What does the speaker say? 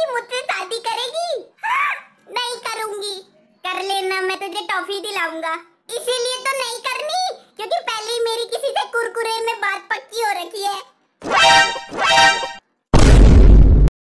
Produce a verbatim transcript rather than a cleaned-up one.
करेगी, मुझसे शादी करेगी? हाँ, नहीं करूंगी। कर लेना, मैं तुझे टॉफी दिलाऊंगा। इसीलिए